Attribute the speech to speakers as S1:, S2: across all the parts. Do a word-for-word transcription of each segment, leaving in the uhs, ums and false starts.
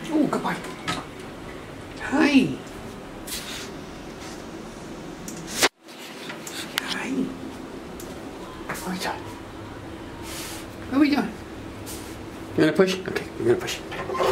S1: Oh, goodbye. Hi. Hi. What are we doing? What are we doing? You gonna push? Okay, you're gonna push.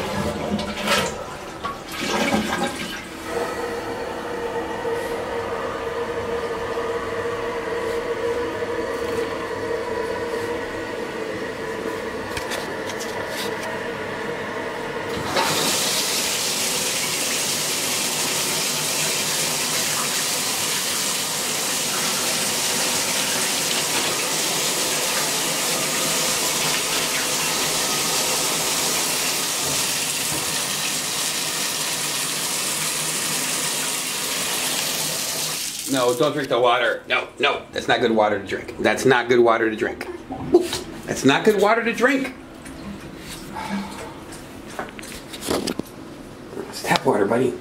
S1: No, don't drink the water. No, no, that's not good water to drink. That's not good water to drink. That's not good water to drink. It's tap water, buddy.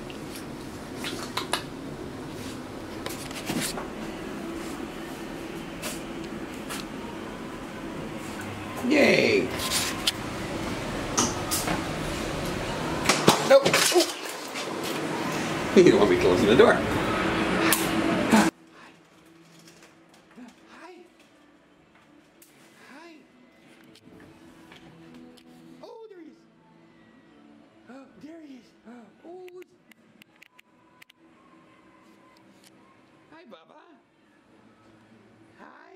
S1: Yay. Nope. You don't want me closing the door. Oh, there he is. Oh. Hi, Bubba. Hi.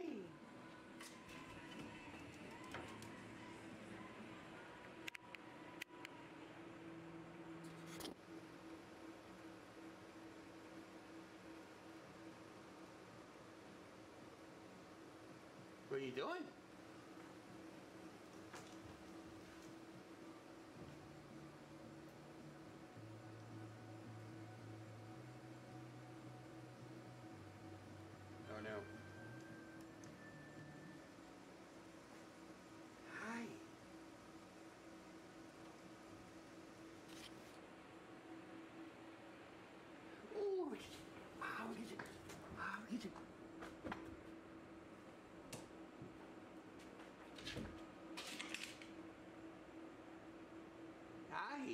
S1: What are you doing? Oh no. Hi. Oh, how did you? How did you? Hi.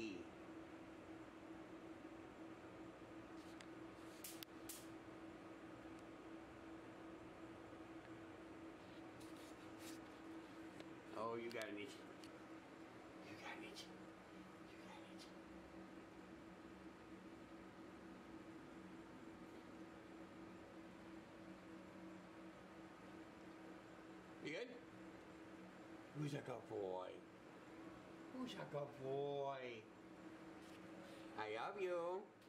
S1: Oh, you got an itch. You got an itch. You got an itch. You good? Who's a good boy? Who's a good boy? I love you.